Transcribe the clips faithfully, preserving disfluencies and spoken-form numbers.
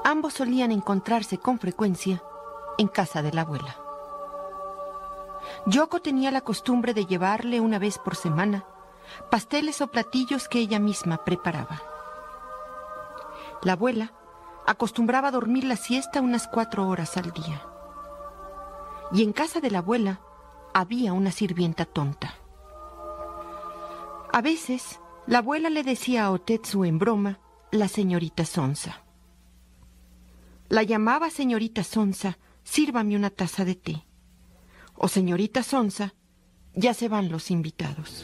Ambos solían encontrarse con frecuencia en casa de la abuela. Yoko tenía la costumbre de llevarle una vez por semana pasteles o platillos que ella misma preparaba. La abuela acostumbraba a dormir la siesta unas cuatro horas al día. Y en casa de la abuela había una sirvienta tonta. A veces, la abuela le decía a Otetsu en broma la señorita Sonsa. La llamaba señorita Sonsa, sírvame una taza de té. O señorita Sonsa, ya se van los invitados.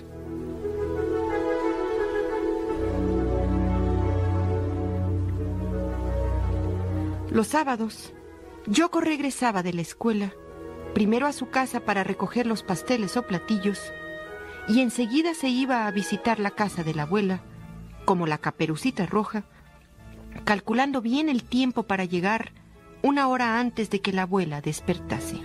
Los sábados, Yoko regresaba de la escuela, primero a su casa para recoger los pasteles o platillos, y enseguida se iba a visitar la casa de la abuela, como la Caperucita Roja, calculando bien el tiempo para llegar una hora antes de que la abuela despertase.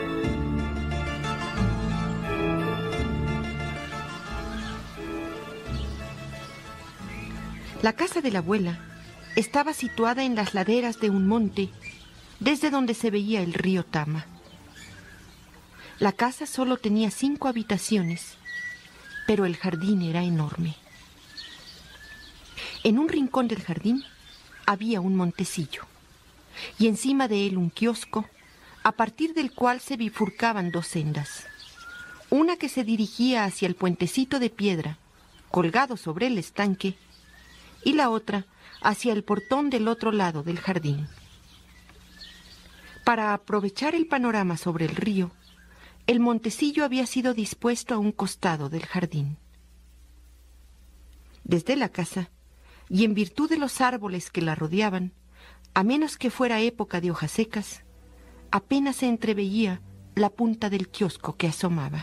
La casa de la abuela estaba situada en las laderas de un monte, desde donde se veía el río Tama. La casa solo tenía cinco habitaciones, pero el jardín era enorme. En un rincón del jardín había un montecillo, y encima de él un kiosco, a partir del cual se bifurcaban dos sendas. Una que se dirigía hacia el puentecito de piedra, colgado sobre el estanque, y la otra hacia el portón del otro lado del jardín. Para aprovechar el panorama sobre el río, el montecillo había sido dispuesto a un costado del jardín. Desde la casa, y en virtud de los árboles que la rodeaban, a menos que fuera época de hojas secas, apenas se entreveía la punta del kiosco que asomaba.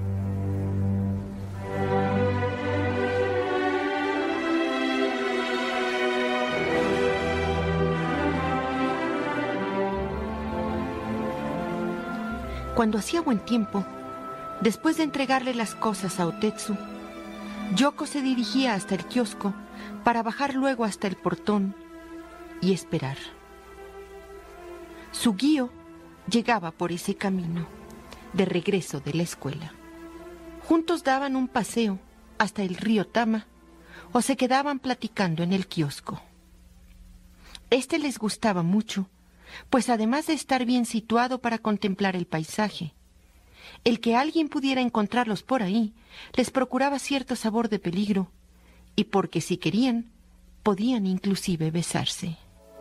Cuando hacía buen tiempo, después de entregarle las cosas a Otetsu, Yoko se dirigía hasta el kiosco para bajar luego hasta el portón y esperar. Sugio llegaba por ese camino, de regreso de la escuela. Juntos daban un paseo hasta el río Tama o se quedaban platicando en el kiosco. Este les gustaba mucho, pues además de estar bien situado para contemplar el paisaje, el que alguien pudiera encontrarlos por ahí les procuraba cierto sabor de peligro, y porque si querían, podían inclusive besarse.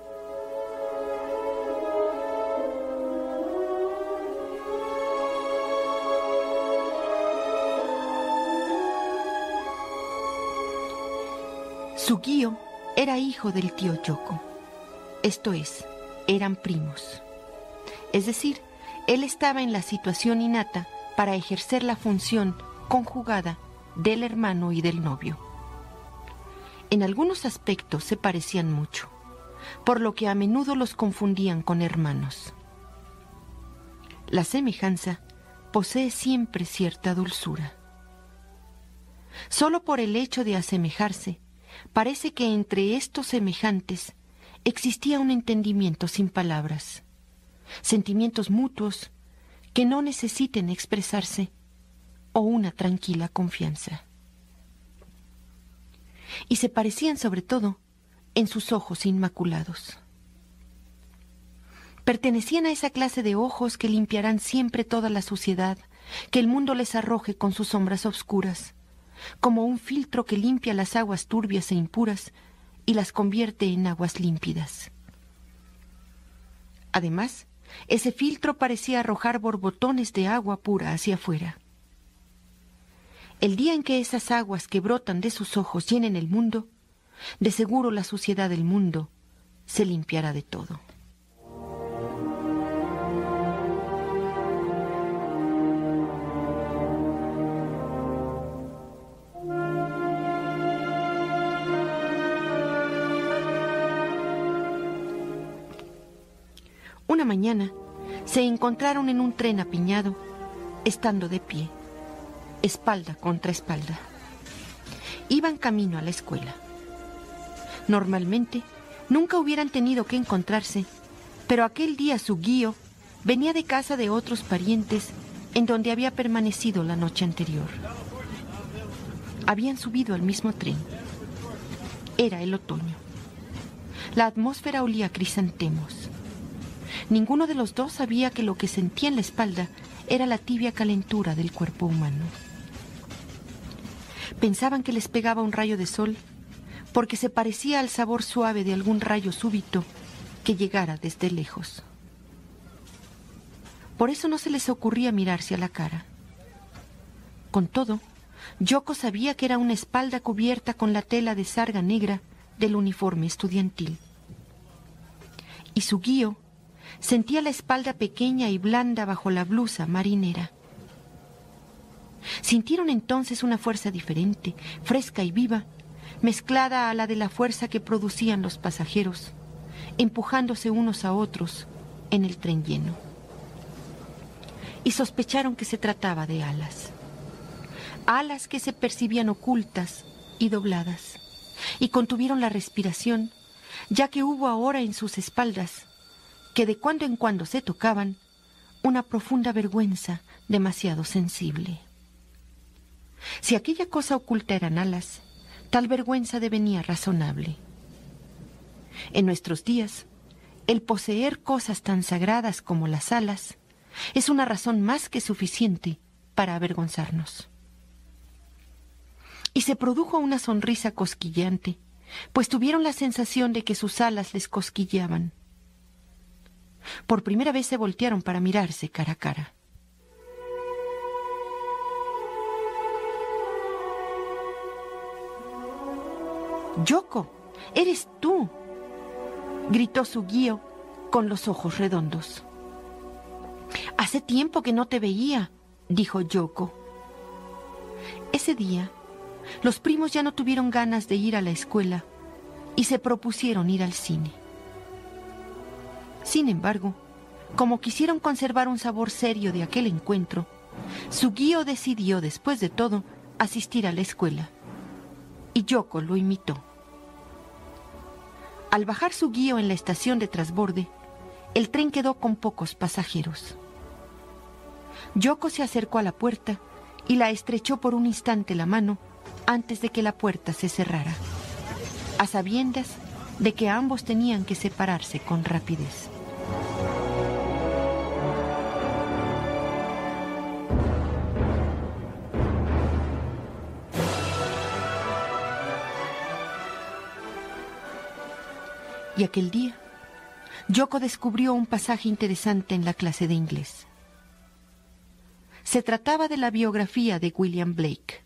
Sugio era hijo del tío Yoko, esto es, eran primos. Es decir, él estaba en la situación innata para ejercer la función conjugada del hermano y del novio. En algunos aspectos se parecían mucho, por lo que a menudo los confundían con hermanos. La semejanza posee siempre cierta dulzura. Solo por el hecho de asemejarse, parece que entre estos semejantes existía un entendimiento sin palabras, sentimientos mutuos que no necesiten expresarse o una tranquila confianza. Y se parecían sobre todo en sus ojos inmaculados. Pertenecían a esa clase de ojos que limpiarán siempre toda la suciedad que el mundo les arroje con sus sombras obscuras, como un filtro que limpia las aguas turbias e impuras y las convierte en aguas límpidas. Además, ese filtro parecía arrojar borbotones de agua pura hacia afuera. El día en que esas aguas que brotan de sus ojos llenen el mundo, de seguro la suciedad del mundo se limpiará de todo. Una mañana se encontraron en un tren apiñado, estando de pie, espalda contra espalda. Iban camino a la escuela. Normalmente, Nunca hubieran tenido que encontrarse, pero aquel día Sugio venía de casa de otros parientes en donde había permanecido la noche anterior. Habían subido al mismo tren. Era el otoño. La atmósfera olía a crisantemos. Ninguno de los dos sabía que lo que sentía en la espalda era la tibia calentura del cuerpo humano. Pensaban que les pegaba un rayo de sol porque se parecía al sabor suave de algún rayo súbito que llegara desde lejos. Por eso no se les ocurría mirarse a la cara. Con todo, Yoko sabía que era una espalda cubierta con la tela de sarga negra del uniforme estudiantil. Y Sugio sentía la espalda pequeña y blanda bajo la blusa marinera. Sintieron entonces una fuerza diferente, fresca y viva, mezclada a la de la fuerza que producían los pasajeros, empujándose unos a otros en el tren lleno. Y sospecharon que se trataba de alas. Alas que se percibían ocultas y dobladas, y contuvieron la respiración, ya que hubo ahora en sus espaldas, que de cuando en cuando se tocaban, una profunda vergüenza demasiado sensible. Si aquella cosa oculta eran alas, tal vergüenza devenía razonable. En nuestros días, el poseer cosas tan sagradas como las alas es una razón más que suficiente para avergonzarnos. Y se produjo una sonrisa cosquilleante, pues tuvieron la sensación de que sus alas les cosquilleaban. Por primera vez se voltearon para mirarse cara a cara. «Yoko, eres tú», gritó Sugio con los ojos redondos. «Hace tiempo que no te veía», dijo Yoko. Ese día, los primos ya no tuvieron ganas de ir a la escuela y se propusieron ir al cine. Sin embargo, como quisieron conservar un sabor serio de aquel encuentro, Sugio decidió, después de todo, asistir a la escuela. Y Yoko lo imitó. Al bajar Sugio en la estación de transborde, el tren quedó con pocos pasajeros. Yoko se acercó a la puerta y la estrechó por un instante la mano antes de que la puerta se cerrara, a sabiendas de que ambos tenían que separarse con rapidez. Y aquel día, Yoko descubrió un pasaje interesante en la clase de inglés. Se trataba de la biografía de William Blake.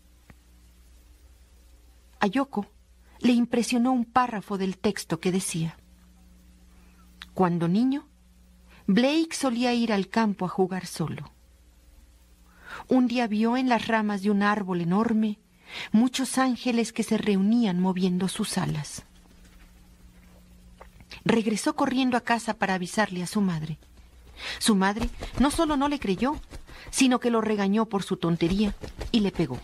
A Yoko le impresionó un párrafo del texto que decía: cuando niño, Blake solía ir al campo a jugar solo. Un día vio en las ramas de un árbol enorme muchos ángeles que se reunían moviendo sus alas. Regresó corriendo a casa para avisarle a su madre. Su madre no solo no le creyó, sino que lo regañó por su tontería y le pegó.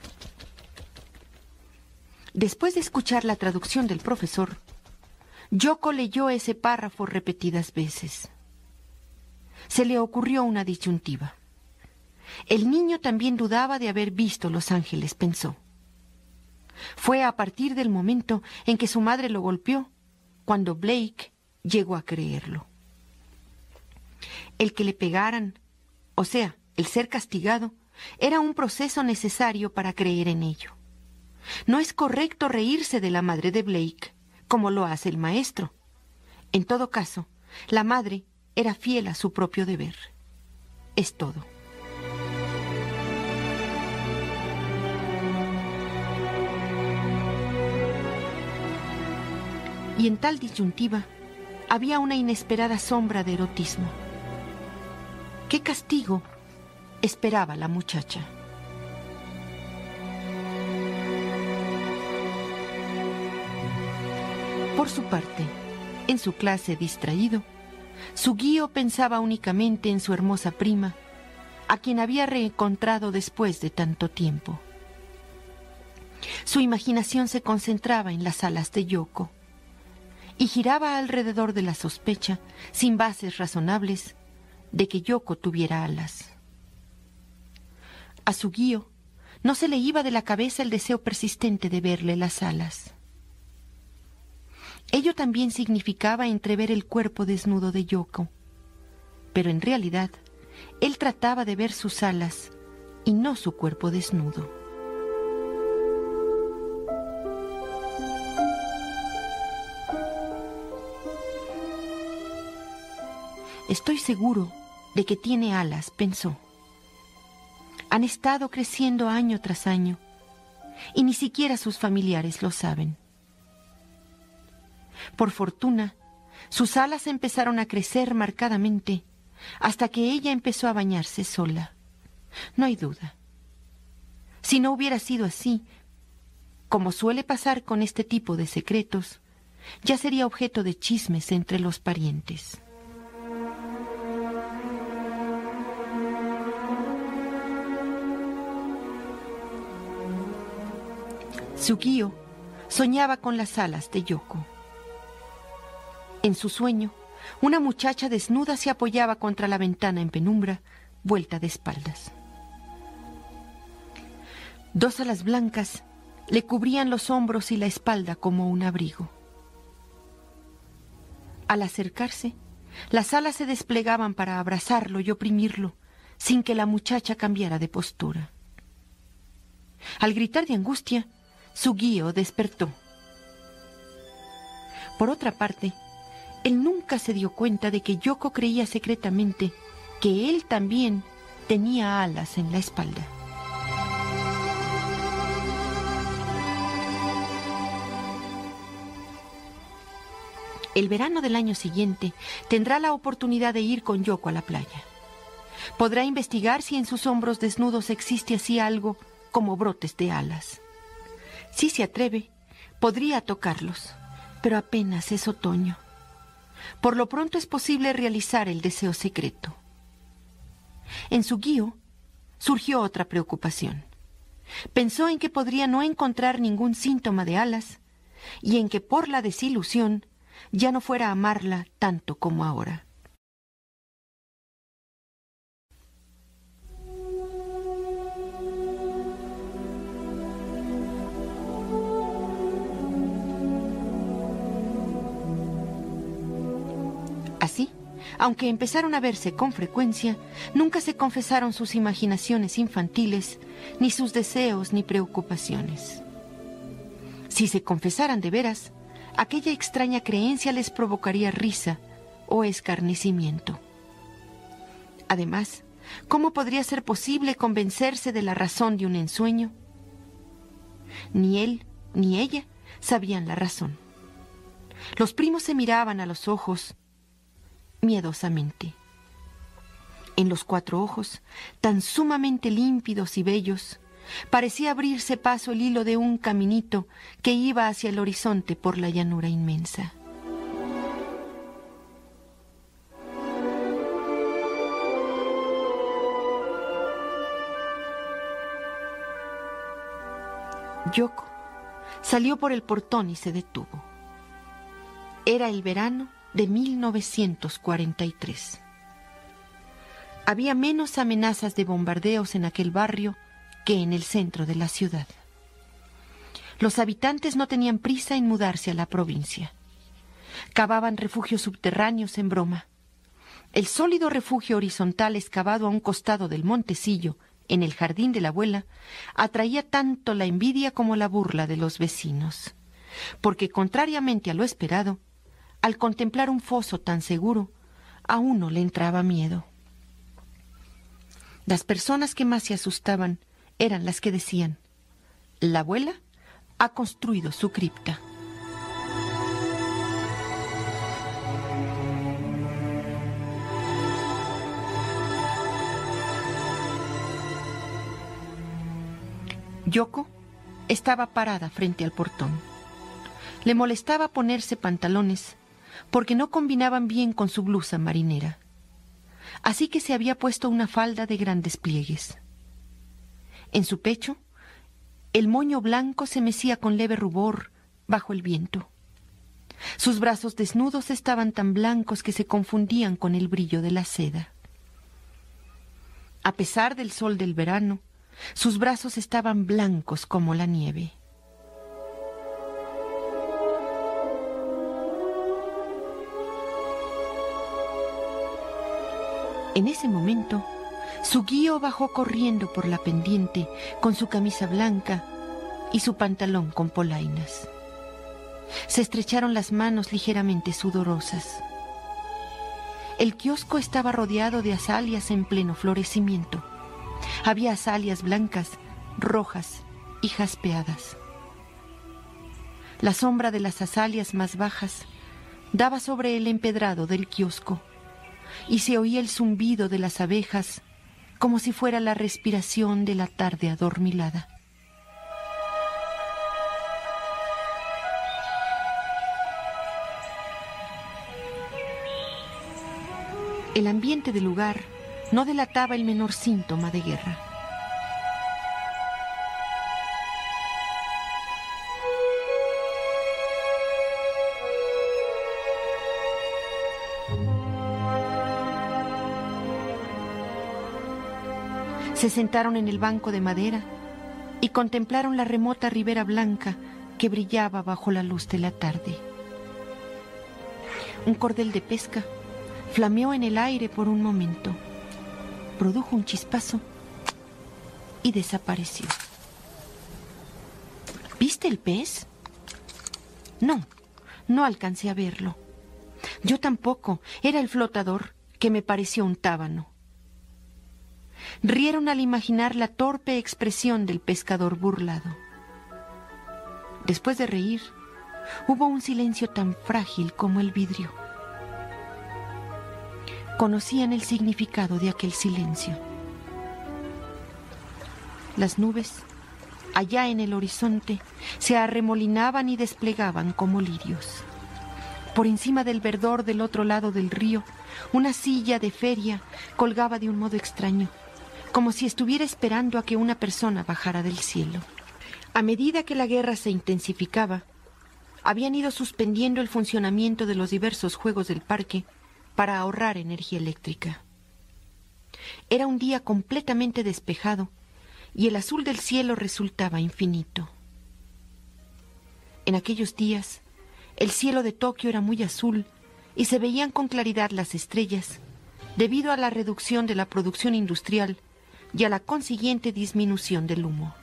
Después de escuchar la traducción del profesor, Yoko leyó ese párrafo repetidas veces. Se le ocurrió una disyuntiva. El niño también dudaba de haber visto los ángeles, pensó. Fue a partir del momento en que su madre lo golpeó cuando Blake llegó a creerlo. El que le pegaran, o sea, el ser castigado, era un proceso necesario para creer en ello. No es correcto reírse de la madre de Blake, como lo hace el maestro. En todo caso, la madre era fiel a su propio deber. Es todo. Y en tal disyuntiva había una inesperada sombra de erotismo. ¿Qué castigo esperaba la muchacha? Por su parte, en su clase distraído, Sugio pensaba únicamente en su hermosa prima, a quien había reencontrado después de tanto tiempo. Su imaginación se concentraba en las alas de Yoko, y giraba alrededor de la sospecha, sin bases razonables, de que Yoko tuviera alas. A Sugio no se le iba de la cabeza el deseo persistente de verle las alas. Ello también significaba entrever el cuerpo desnudo de Yoko, pero en realidad él trataba de ver sus alas y no su cuerpo desnudo. Estoy seguro de que tiene alas, pensó. Han estado creciendo año tras año y ni siquiera sus familiares lo saben. Por fortuna, sus alas empezaron a crecer marcadamente hasta que ella empezó a bañarse sola. No hay duda. Si no hubiera sido así, como suele pasar con este tipo de secretos, ya sería objeto de chismes entre los parientes. Sugio soñaba con las alas de Yoko. En su sueño, una muchacha desnuda se apoyaba contra la ventana en penumbra, vuelta de espaldas. Dos alas blancas le cubrían los hombros y la espalda como un abrigo. Al acercarse, las alas se desplegaban para abrazarlo y oprimirlo, sin que la muchacha cambiara de postura. Al gritar de angustia, Sugio despertó. Por otra parte, él nunca se dio cuenta de que Yoko creía secretamente que él también tenía alas en la espalda. El verano del año siguiente tendrá la oportunidad de ir con Yoko a la playa. Podrá investigar si en sus hombros desnudos existe así algo como brotes de alas. Si se atreve, podría tocarlos, pero apenas es otoño. Por lo pronto es posible realizar el deseo secreto. En Sugio surgió otra preocupación. Pensó en que podría no encontrar ningún síntoma de alas y en que por la desilusión ya no fuera a amarla tanto como ahora. Así, aunque empezaron a verse con frecuencia, nunca se confesaron sus imaginaciones infantiles, ni sus deseos ni preocupaciones. Si se confesaran de veras, aquella extraña creencia les provocaría risa o escarnecimiento. Además, ¿cómo podría ser posible convencerse de la razón de un ensueño? Ni él ni ella sabían la razón. Los primos se miraban a los ojos miedosamente. En los cuatro ojos, tan sumamente límpidos y bellos, parecía abrirse paso el hilo de un caminito que iba hacia el horizonte por la llanura inmensa. Yoko salió por el portón y se detuvo. Era el verano de mil novecientos cuarenta y tres. Había menos amenazas de bombardeos en aquel barrio que en el centro de la ciudad. Los habitantes no tenían prisa en mudarse a la provincia. Cavaban refugios subterráneos en broma. El sólido refugio horizontal excavado a un costado del montecillo, en el jardín de la abuela, atraía tanto la envidia como la burla de los vecinos, porque contrariamente a lo esperado, al contemplar un foso tan seguro, a uno le entraba miedo. Las personas que más se asustaban eran las que decían: la abuela ha construido su cripta. Yoko estaba parada frente al portón. Le molestaba ponerse pantalones porque no combinaban bien con su blusa marinera. Así que se había puesto una falda de grandes pliegues. En su pecho, el moño blanco se mecía con leve rubor bajo el viento. Sus brazos desnudos estaban tan blancos que se confundían con el brillo de la seda. A pesar del sol del verano, sus brazos estaban blancos como la nieve. En ese momento, Sugio bajó corriendo por la pendiente con su camisa blanca y su pantalón con polainas. Se estrecharon las manos ligeramente sudorosas. El kiosco estaba rodeado de azalias en pleno florecimiento. Había azalias blancas, rojas y jaspeadas. La sombra de las azalias más bajas daba sobre el empedrado del kiosco y se oía el zumbido de las abejas como si fuera la respiración de la tarde adormilada. El ambiente del lugar no delataba el menor síntoma de guerra. Se sentaron en el banco de madera y contemplaron la remota ribera blanca que brillaba bajo la luz de la tarde. Un cordel de pesca flameó en el aire por un momento, produjo un chispazo y desapareció. ¿Viste el pez? No, no alcancé a verlo. Yo tampoco, era el flotador, que me pareció un tábano. Rieron al imaginar la torpe expresión del pescador burlado. Después de reír, hubo un silencio tan frágil como el vidrio. Conocían el significado de aquel silencio. Las nubes, allá en el horizonte, se arremolinaban y desplegaban como lirios. Por encima del verdor del otro lado del río, una silla de feria colgaba de un modo extraño, como si estuviera esperando a que una persona bajara del cielo. A medida que la guerra se intensificaba, habían ido suspendiendo el funcionamiento de los diversos juegos del parque para ahorrar energía eléctrica. Era un día completamente despejado y el azul del cielo resultaba infinito. En aquellos días, el cielo de Tokio era muy azul y se veían con claridad las estrellas debido a la reducción de la producción industrial y a la consiguiente disminución del humo.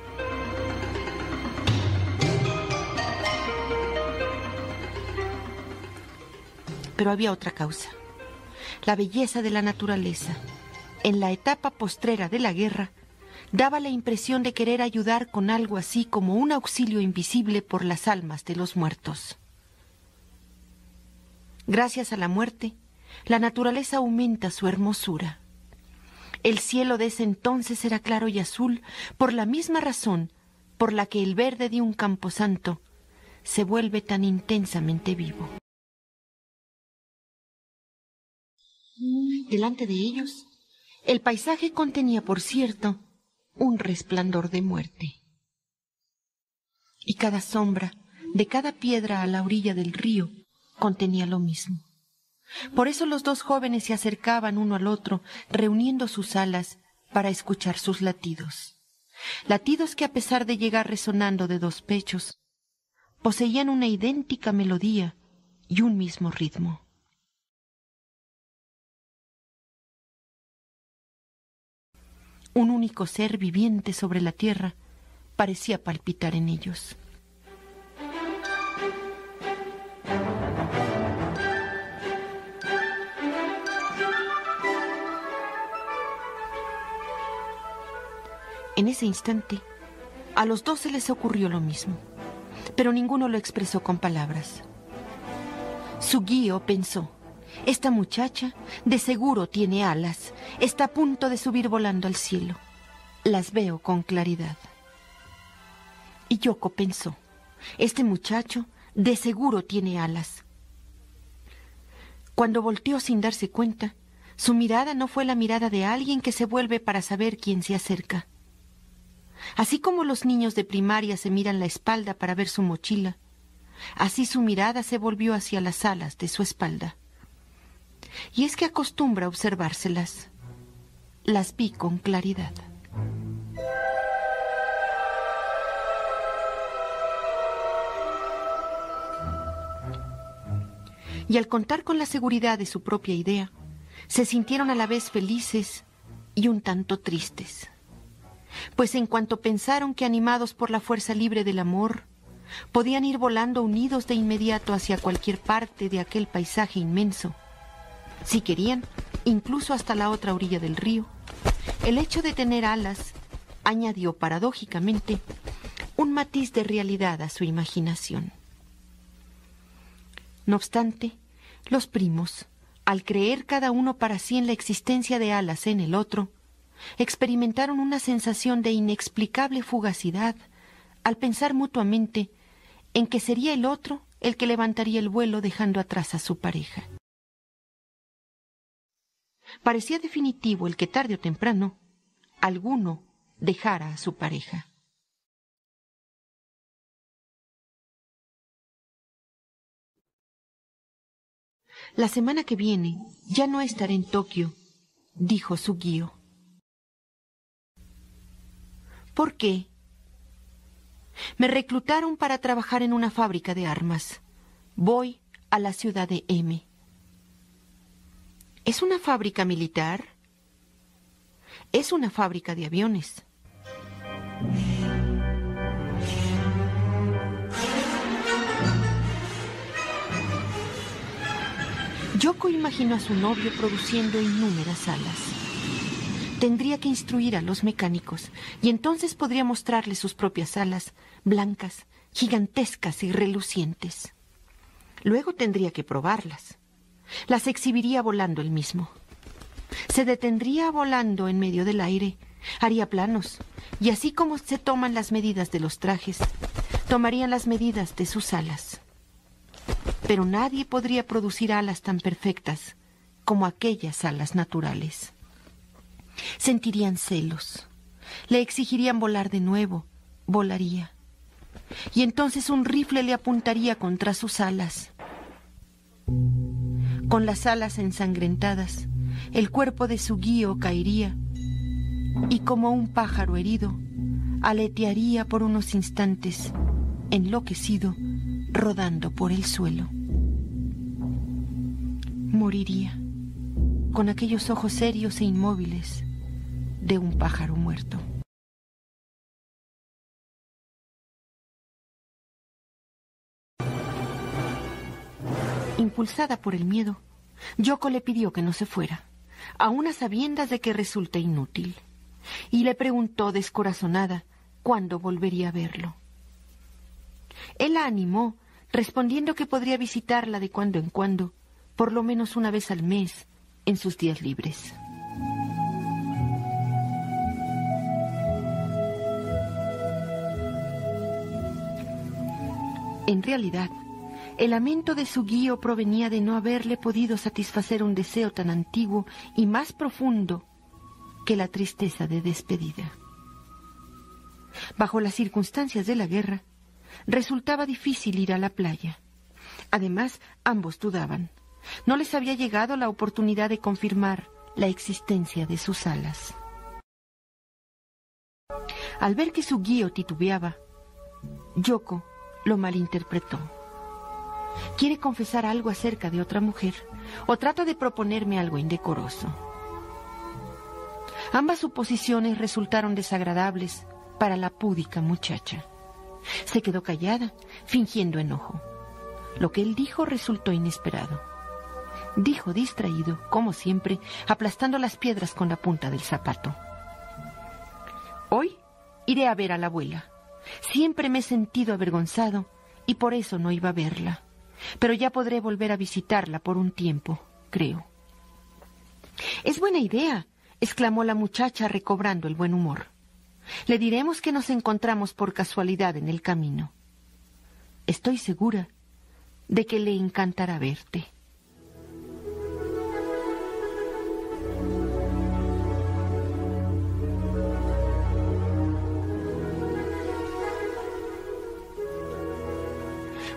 Pero había otra causa. La belleza de la naturaleza, en la etapa postrera de la guerra, daba la impresión de querer ayudar con algo así como un auxilio invisible por las almas de los muertos. Gracias a la muerte, la naturaleza aumenta su hermosura. El cielo de ese entonces era claro y azul por la misma razón por la que el verde de un camposanto se vuelve tan intensamente vivo. Delante de ellos, el paisaje contenía, por cierto, un resplandor de muerte. Y cada sombra de cada piedra a la orilla del río contenía lo mismo. Por eso los dos jóvenes se acercaban uno al otro, reuniendo sus alas para escuchar sus latidos. Latidos que, a pesar de llegar resonando de dos pechos, poseían una idéntica melodía y un mismo ritmo. Un único ser viviente sobre la tierra parecía palpitar en ellos. En ese instante, a los dos se les ocurrió lo mismo, pero ninguno lo expresó con palabras. Sugio pensó: esta muchacha de seguro tiene alas, está a punto de subir volando al cielo. Las veo con claridad. Y Yoko pensó: este muchacho de seguro tiene alas. Cuando volteó sin darse cuenta, su mirada no fue la mirada de alguien que se vuelve para saber quién se acerca. Así como los niños de primaria se miran la espalda para ver su mochila, Así su mirada se volvió hacia las alas de su espalda. Y es que acostumbra observárselas. Las vi con claridad. Y al contar con la seguridad de su propia idea, se sintieron a la vez felices y un tanto tristes. Pues en cuanto pensaron que, animados por la fuerza libre del amor, podían ir volando unidos de inmediato hacia cualquier parte de aquel paisaje inmenso, si querían, incluso hasta la otra orilla del río, el hecho de tener alas añadió paradójicamente un matiz de realidad a su imaginación. No obstante, los primos, al creer cada uno para sí en la existencia de alas en el otro, experimentaron una sensación de inexplicable fugacidad al pensar mutuamente en que sería el otro el que levantaría el vuelo dejando atrás a su pareja. Parecía definitivo el que tarde o temprano alguno dejara a su pareja. La semana que viene ya no estaré en Tokio, dijo Sugio. ¿Por qué? Me reclutaron para trabajar en una fábrica de armas. Voy a la ciudad de M. ¿Es una fábrica militar? Es una fábrica de aviones. Yoko imaginó a su novio produciendo innúmeras alas. Tendría que instruir a los mecánicos y entonces podría mostrarles sus propias alas, blancas, gigantescas y relucientes. Luego tendría que probarlas. Las exhibiría volando él mismo. Se detendría volando en medio del aire, haría planos, y así como se toman las medidas de los trajes, tomarían las medidas de sus alas. Pero nadie podría producir alas tan perfectas como aquellas alas naturales. Sentirían celos, le exigirían volar de nuevo, volaría. Y entonces un rifle le apuntaría contra sus alas. Con las alas ensangrentadas, el cuerpo de Sugio caería y como un pájaro herido, aletearía por unos instantes, enloquecido, rodando por el suelo. Moriría con aquellos ojos serios e inmóviles de un pájaro muerto. Impulsada por el miedo, Yoko le pidió que no se fuera, aun a sabiendas de que resulta inútil, y le preguntó descorazonada cuándo volvería a verlo. Él la animó, respondiendo que podría visitarla de cuando en cuando, por lo menos una vez al mes, en sus días libres. En realidad, el lamento de Sugio provenía de no haberle podido satisfacer un deseo tan antiguo y más profundo que la tristeza de despedida. Bajo las circunstancias de la guerra, resultaba difícil ir a la playa. Además, ambos dudaban. No les había llegado la oportunidad de confirmar la existencia de sus alas. Al ver que Sugio titubeaba, Yoko lo malinterpretó. ¿Quiere confesar algo acerca de otra mujer o trata de proponerme algo indecoroso? Ambas suposiciones resultaron desagradables para la púdica muchacha. Se quedó callada, fingiendo enojo. Lo que él dijo resultó inesperado. Dijo distraído, como siempre, aplastando las piedras con la punta del zapato. Hoy iré a ver a la abuela. Siempre me he sentido avergonzado y por eso no iba a verla. Pero ya podré volver a visitarla por un tiempo, creo. Es buena idea, exclamó la muchacha recobrando el buen humor. Le diremos que nos encontramos por casualidad en el camino. Estoy segura de que le encantará verte.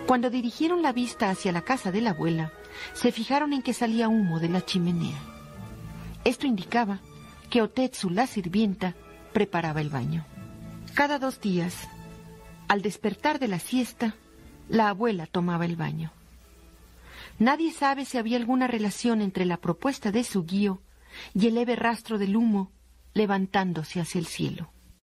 Cuando dirigieron la vista hacia la casa de la abuela, se fijaron en que salía humo de la chimenea. Esto indicaba que Otetsu, la sirvienta, preparaba el baño. Cada dos días, al despertar de la siesta, la abuela tomaba el baño. Nadie sabe si había alguna relación entre la propuesta de Sugio y el leve rastro del humo levantándose hacia el cielo.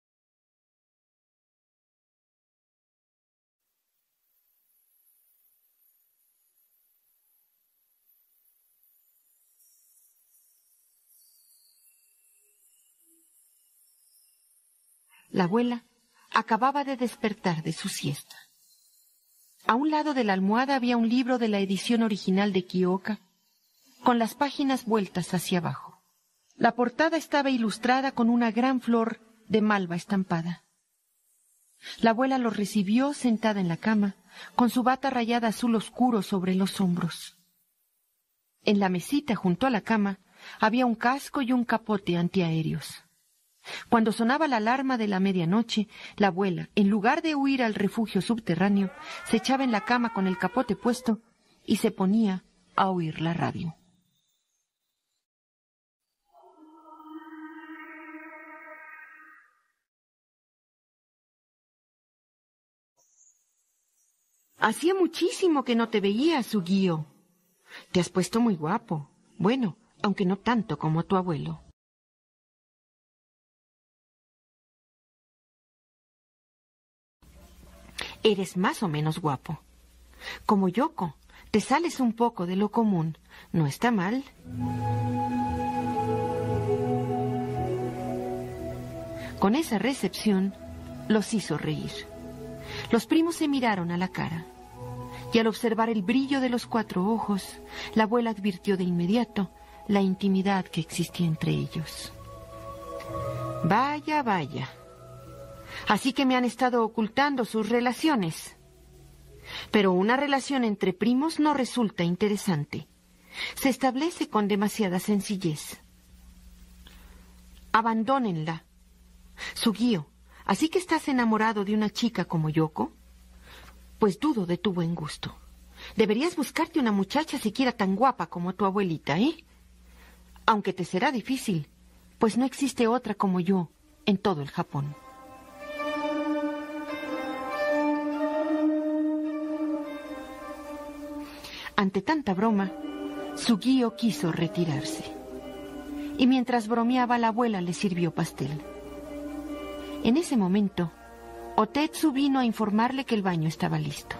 La abuela acababa de despertar de su siesta. A un lado de la almohada había un libro de la edición original de Kyoka, con las páginas vueltas hacia abajo. La portada estaba ilustrada con una gran flor de malva estampada. La abuela lo recibió sentada en la cama, con su bata rayada azul oscuro sobre los hombros. En la mesita junto a la cama había un casco y un capote antiaéreos. Cuando sonaba la alarma de la medianoche, la abuela, en lugar de huir al refugio subterráneo, se echaba en la cama con el capote puesto y se ponía a oír la radio. Hacía muchísimo que no te veía, Sugio. Te has puesto muy guapo. Bueno, aunque no tanto como tu abuelo. Eres más o menos guapo. Como Yoko, te sales un poco de lo común. No está mal. Con esa recepción, los hizo reír. Los primos se miraron a la cara, y al observar el brillo de los cuatro ojos, la abuela advirtió de inmediato la intimidad que existía entre ellos. Vaya, vaya. Así que me han estado ocultando sus relaciones. Pero una relación entre primos no resulta interesante. Se establece con demasiada sencillez. Abandónenla. Sugio, ¿así que estás enamorado de una chica como Yoko? Pues dudo de tu buen gusto. Deberías buscarte una muchacha siquiera tan guapa como tu abuelita, ¿eh? Aunque te será difícil, pues no existe otra como yo en todo el Japón. Ante tanta broma, Sugio quiso retirarse. Y mientras bromeaba, la abuela le sirvió pastel. En ese momento, Otetsu vino a informarle que el baño estaba listo.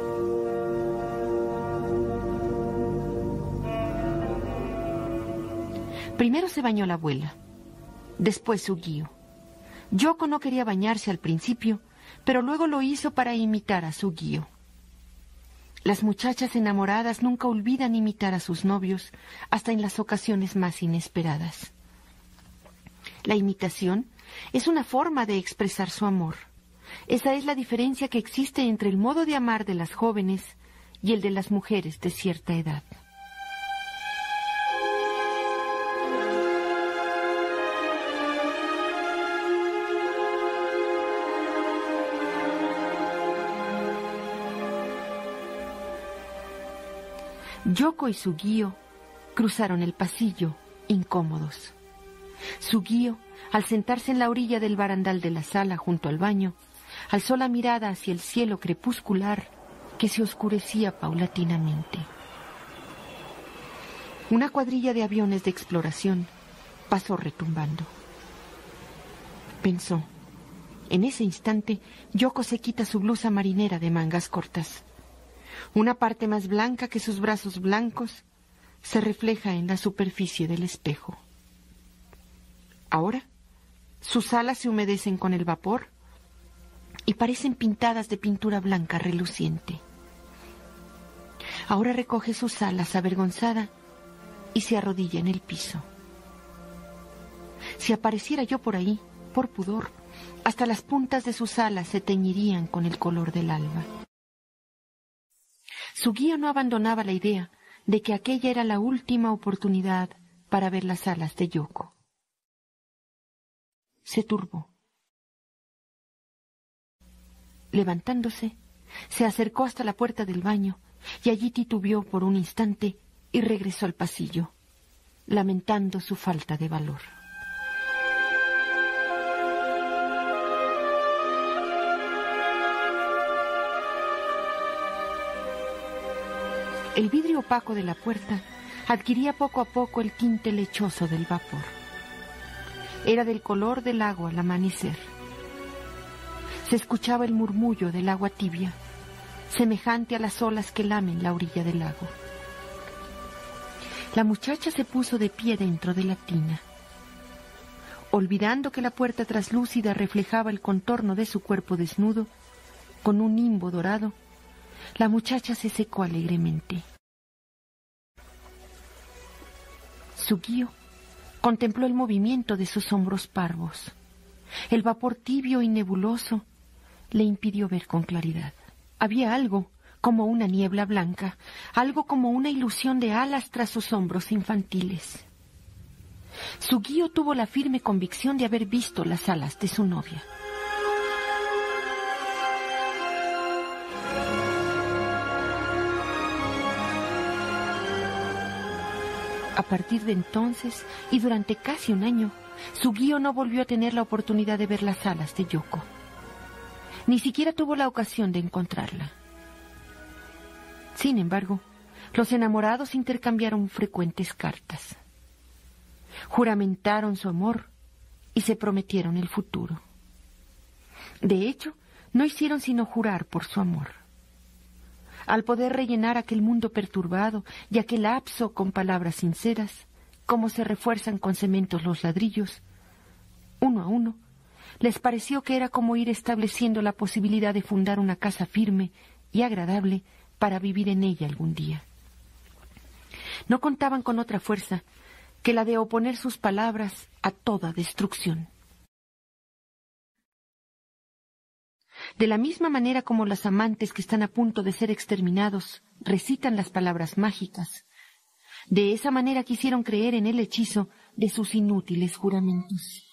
Primero se bañó la abuela, después Sugio. Yoko no quería bañarse al principio, pero luego lo hizo para imitar a Sugio. Las muchachas enamoradas nunca olvidan imitar a sus novios, hasta en las ocasiones más inesperadas. La imitación es una forma de expresar su amor. Esa es la diferencia que existe entre el modo de amar de las jóvenes y el de las mujeres de cierta edad. Yoko y Sugio cruzaron el pasillo, incómodos. Sugio, al sentarse en la orilla del barandal de la sala junto al baño, alzó la mirada hacia el cielo crepuscular que se oscurecía paulatinamente. Una cuadrilla de aviones de exploración pasó retumbando. Pensó. En ese instante, Yoko se quita su blusa marinera de mangas cortas. Una parte más blanca que sus brazos blancos se refleja en la superficie del espejo. Ahora, sus alas se humedecen con el vapor y parecen pintadas de pintura blanca reluciente. Ahora recoge sus alas avergonzada y se arrodilla en el piso. Si apareciera yo por ahí, por pudor, hasta las puntas de sus alas se teñirían con el color del alba. Sugio no abandonaba la idea de que aquella era la última oportunidad para ver las alas de Yoko. Se turbó. Levantándose, Se acercó hasta la puerta del baño y allí titubeó por un instante y regresó al pasillo, lamentando su falta de valor. El vidrio opaco de la puerta adquiría poco a poco el tinte lechoso del vapor. Era del color del agua al amanecer. Se escuchaba el murmullo del agua tibia, semejante a las olas que lamen la orilla del lago. La muchacha se puso de pie dentro de la tina. Olvidando que la puerta traslúcida reflejaba el contorno de su cuerpo desnudo, con un nimbo dorado, la muchacha se secó alegremente. Sugio contempló el movimiento de sus hombros parvos. El vapor tibio y nebuloso le impidió ver con claridad. Había algo como una niebla blanca, algo como una ilusión de alas tras sus hombros infantiles. Sugio tuvo la firme convicción de haber visto las alas de su novia. A partir de entonces, y durante casi un año, Sugio no volvió a tener la oportunidad de ver las alas de Yoko. Ni siquiera tuvo la ocasión de encontrarla. Sin embargo, los enamorados intercambiaron frecuentes cartas. Juramentaron su amor y se prometieron el futuro. De hecho, no hicieron sino jurar por su amor. Al poder rellenar aquel mundo perturbado y aquel lapso con palabras sinceras, como se refuerzan con cementos los ladrillos, uno a uno, les pareció que era como ir estableciendo la posibilidad de fundar una casa firme y agradable para vivir en ella algún día. No contaban con otra fuerza que la de oponer sus palabras a toda destrucción. De la misma manera como los amantes que están a punto de ser exterminados recitan las palabras mágicas, de esa manera quisieron creer en el hechizo de sus inútiles juramentos.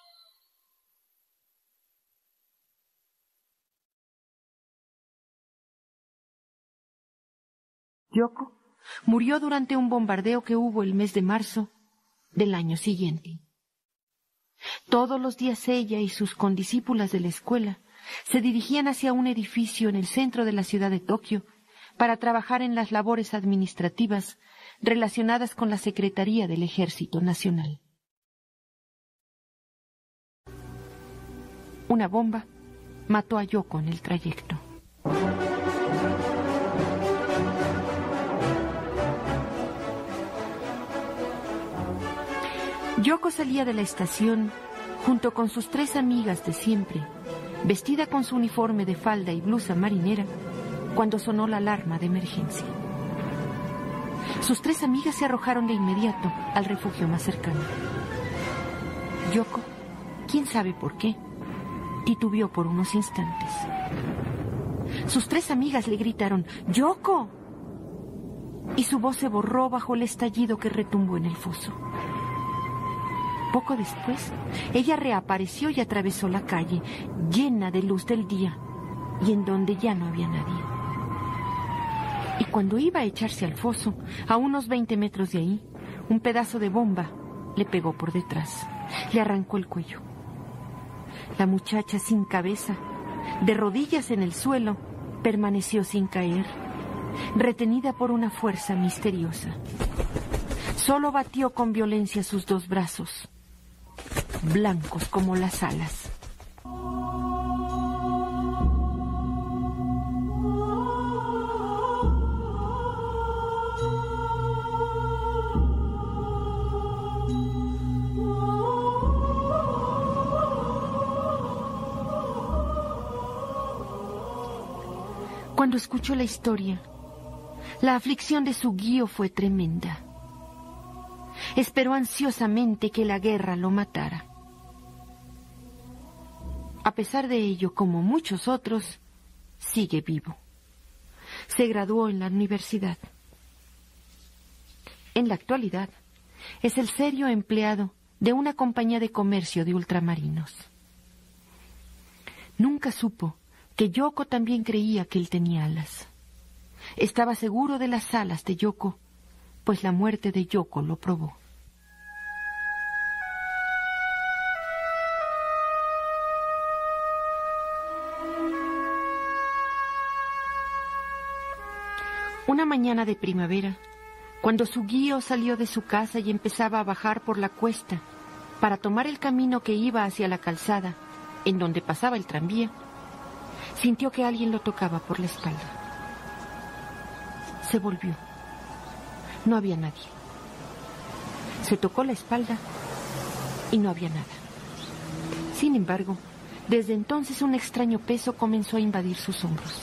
Yoko murió durante un bombardeo que hubo el mes de marzo del año siguiente. Todos los días ella y sus condiscípulas de la escuela se dirigían hacia un edificio en el centro de la ciudad de Tokio para trabajar en las labores administrativas relacionadas con la Secretaría del Ejército Nacional. Una bomba mató a Yoko en el trayecto. Yoko salía de la estación junto con sus tres amigas de siempre, vestida con su uniforme de falda y blusa marinera, cuando sonó la alarma de emergencia. Sus tres amigas se arrojaron de inmediato al refugio más cercano. Yoko, quién sabe por qué, titubeó por unos instantes. Sus tres amigas le gritaron «¡Yoko!» y su voz se borró bajo el estallido que retumbó en el foso. Poco después, ella reapareció y atravesó la calle, llena de luz del día, y en donde ya no había nadie. Y cuando iba a echarse al foso, a unos veinte metros de ahí, un pedazo de bomba le pegó por detrás, le arrancó el cuello. La muchacha sin cabeza, de rodillas en el suelo, permaneció sin caer, retenida por una fuerza misteriosa. Solo batió con violencia sus dos brazos, blancos como las alas. Cuando escuchó la historia, la aflicción de Sugio fue tremenda. Esperó ansiosamente que la guerra lo matara. A pesar de ello, como muchos otros, sigue vivo. Se graduó en la universidad. En la actualidad, es el serio empleado de una compañía de comercio de ultramarinos. Nunca supo que Yoko también creía que él tenía alas. Estaba seguro de las alas de Yoko, pues la muerte de Yoko lo probó. Una mañana de primavera, cuando Sugio salió de su casa y empezaba a bajar por la cuesta para tomar el camino que iba hacia la calzada, en donde pasaba el tranvía, sintió que alguien lo tocaba por la espalda. Se volvió. No había nadie. Se tocó la espalda y no había nada. Sin embargo, desde entonces un extraño peso comenzó a invadir sus hombros.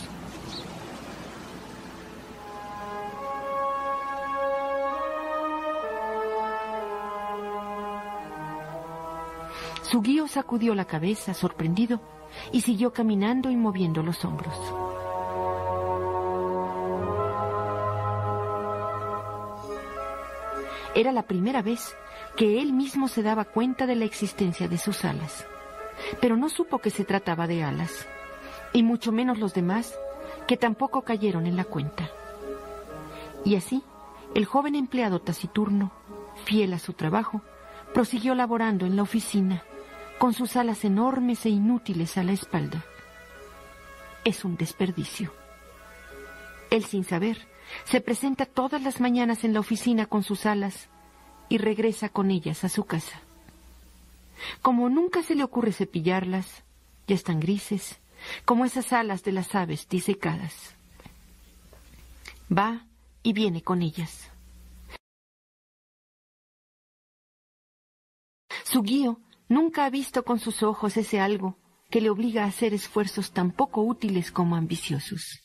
Sugio sacudió la cabeza, sorprendido, y siguió caminando y moviendo los hombros. Era la primera vez que él mismo se daba cuenta de la existencia de sus alas, pero no supo que se trataba de alas, y mucho menos los demás, que tampoco cayeron en la cuenta. Y así, el joven empleado taciturno, fiel a su trabajo, prosiguió laborando en la oficina, con sus alas enormes e inútiles a la espalda. Es un desperdicio. Él, sin saber, se presenta todas las mañanas en la oficina con sus alas y regresa con ellas a su casa. Como nunca se le ocurre cepillarlas, ya están grises, como esas alas de las aves disecadas. Va y viene con ellas. Sugio nunca ha visto con sus ojos ese algo que le obliga a hacer esfuerzos tan poco útiles como ambiciosos.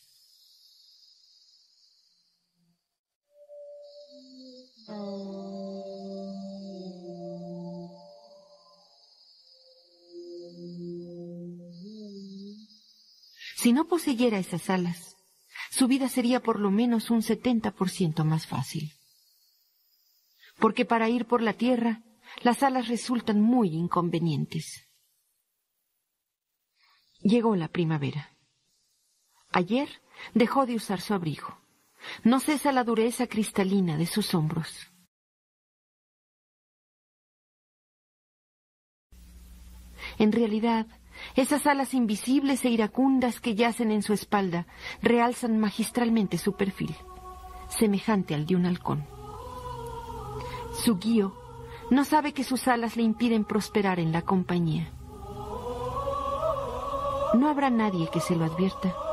Si no poseyera esas alas, su vida sería por lo menos un setenta por ciento más fácil. Porque para ir por la tierra, las alas resultan muy inconvenientes. Llegó la primavera. Ayer dejó de usar su abrigo. No cesa la dureza cristalina de sus hombros. En realidad, esas alas invisibles e iracundas que yacen en su espalda realzan magistralmente su perfil, semejante al de un halcón. Sugio no sabe que sus alas le impiden prosperar en la compañía. No habrá nadie que se lo advierta,